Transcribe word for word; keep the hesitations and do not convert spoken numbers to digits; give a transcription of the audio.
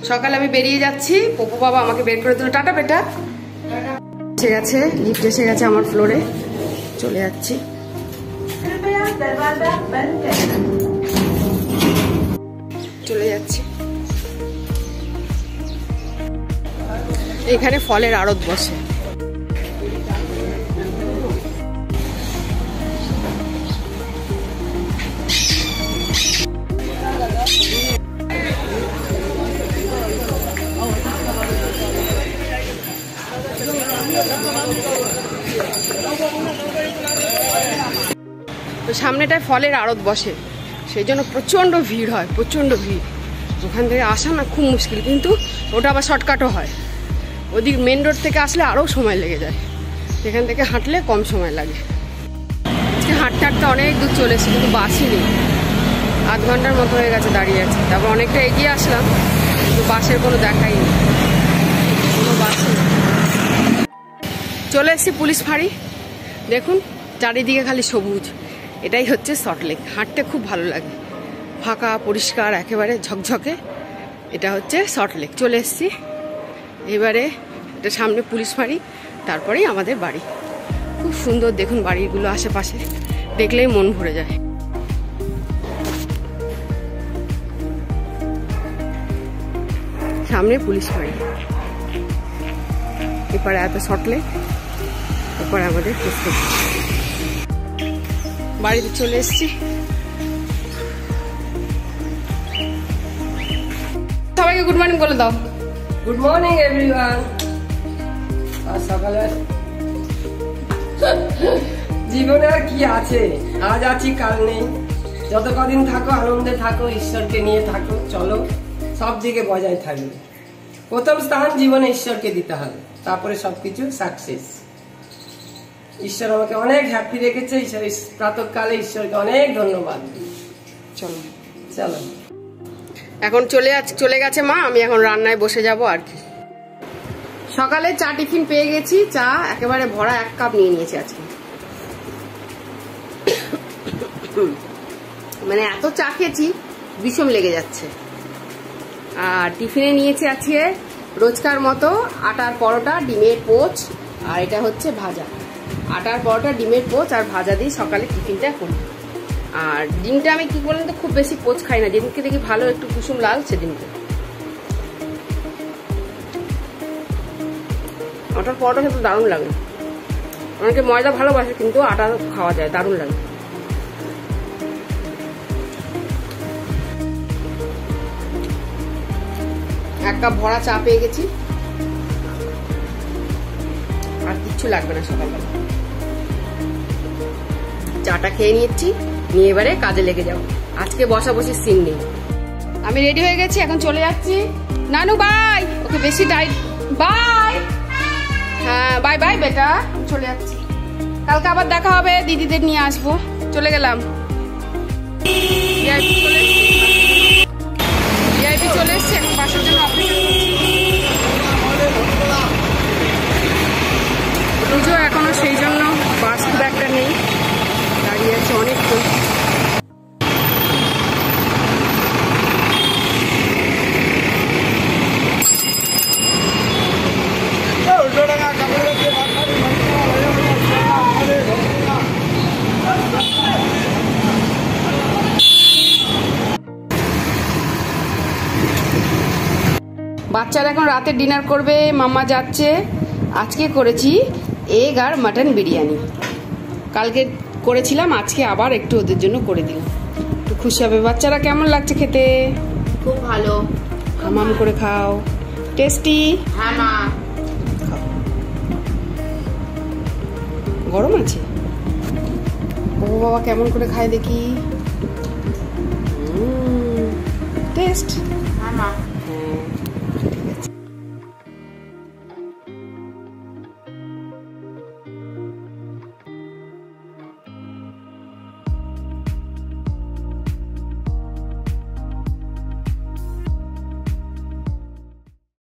সকালে আমি বেরিয়ে যাচ্ছি, পপু বাবা আমাকে বের করে দিল। টাটা বেটা। এসে গেছে, লিফট এসে গেছে আমার ফ্লোরে, চলে যাচ্ছি। চলে যাচ্ছি। এখানে ফলের আড়ত বসে। তো সামনেটায় ফলের আড়ত বসে, সেই জন্য প্রচণ্ড ভিড় হয়, প্রচণ্ড ভিড়। ওখান থেকে আসা না খুব মুশকিল, কিন্তু ওটা আবার শর্টকাটও হয়। ওদিক মেন রোড থেকে আসলে আরও সময় লেগে যায়, এখান থেকে হাঁটলে কম সময় লাগে। আজকে হাঁটতে হাঁটতে অনেক দূর চলে এসেছি, কিন্তু বাসই নেই। আধ ঘন্টার মতো হয়ে গেছে দাঁড়িয়ে আছে। তারপর অনেকটা এগিয়ে আসলাম, কিন্তু বাসের কোনো দেখাই নেই, কোনো বাস নেই। চলে এসেছি পুলিশ ফাঁড়ি। দেখুন চারিদিকে খালি সবুজ, এটাই হচ্ছে সল্টলেক। হাঁটতে খুব ভালো লাগে, ফাঁকা পরিষ্কার একেবারে ঝকঝকে। এটা হচ্ছে সল্টলেক। চলে এসেছি এবারে, এটা সামনে পুলিশ ফাঁড়ি, তারপরেই আমাদের বাড়ি। খুব সুন্দর দেখুন বাড়িগুলো আশেপাশে, দেখলেই মন ভরে যায়। সামনে পুলিশ ফাঁড়ি, এপারে এত সল্টলেক, এরপরে আমাদের পোস্ট। বাড়িতে চলে এসেছি। সবাইকে গুড মর্নিং বলে দাও। Good morning everyone. আর সকালে জীবনে আর কি আছে, আজ আছি কাল নেই। যত কদিন থাকো আনন্দে থাকো, ঈশ্বরকে নিয়ে থাকো, চলো সব দিকে বজায় থাকবে। প্রথম স্থান জীবনে ঈশ্বরকে দিতে হবে, তারপরে সবকিছু সাকসেস। ঈশ্বর আমাকে অনেক হ্যাপি রেখেছে, ঈশ্বর প্রাতঃকালে ঈশ্বরকে অনেক ধন্যবাদ। চলো চলো এখন চলে চলে গেছে মা, আমি এখন রান্নায় বসে যাব আর কি। সকালে চা টিফিন পেয়ে গেছি, চা একেবারে ভরা এক কাপ নিয়ে নিয়েছি আজকে। মানে এত চা খেয়েছি বিষম লেগে যাচ্ছে। আর টিফিনে নিয়েছি আজকে রোজকার মতো আটার পরোটা, ডিমের পোচ, আর এটা হচ্ছে ভাজা। আটার পরোটা, ডিমের পোচ আর ভাজা দিয়ে সকালে টিফিনটা করি। আর ডিমটা আমি কি বলেন তো খুব বেশি পোচ খাই না, যেদিনকে দেখি ভালো একটু কুসুম লাল সেদিনকে। আটার পরোটা খেতে দারুণ লাগে। অনেকে ময়দা ভালোবাসে, কিন্তু আটা খাওয়া যায়, দারুণ লাগে। এক কাপ ভরা চা পেয়ে গেছি, আর কিচ্ছু লাগবে না সকালবেলা। চাটা খেয়ে নিচ্ছি, নিয়ে এবারে কাজে লেগে যাবো। আজকে বসা বসে সিন নেই। আমি রেডি হয়ে গেছি, এখন চলে যাচ্ছি। নানু বাই, ওকে বেশি টাইট বাই। হ্যাঁ বাই বাই বেটা, চলে যাচ্ছি। কালকে আবার দেখা হবে, দিদিদের নিয়ে আসবো। চলে গেলাম। ভিআইপি চলে এসছি, ভিআইপি চলে এসছি, এখন বাসার জন্য অপেক্ষা করছি। পুজো এখনো, সেই জন্য বাস খুব একটা নেই, দাঁড়িয়ে আছে অনেকক্ষণ। বাচ্চারা এখন রাতে ডিনার করবে, মাম্মা যাচ্ছে। আজকে করেছি এগ আর মাটন বিরিয়ানি, কালকে করেছিলাম, আজকে আবার একটু ওদের জন্য করে দিলাম, একটু খুশি হবে বাচ্চারা। কেমন লাগছে খেতে? খুব ভালো। হামাম করে খাও, টেস্টি। হ্যাঁ মা, খাও। গরম আছে। ও বাবা কেমন করে খায় দেখি। টেস্ট। হ্যাঁ মা।